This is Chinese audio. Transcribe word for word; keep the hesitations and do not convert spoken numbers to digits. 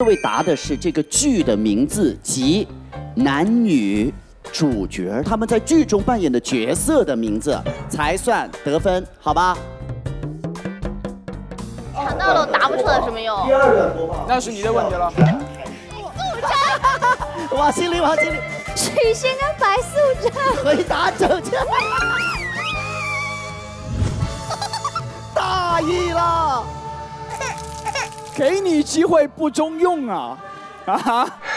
各位答的是这个剧的名字及男女主角他们在剧中扮演的角色的名字，才算得分，好吧？ 想到了，我答不出来什么用。 第二个播放， 那是你的问题了。 王心凌，王心凌， 许仙跟白素贞， 回答正确。大意了， 给你机会不中用啊！啊哈。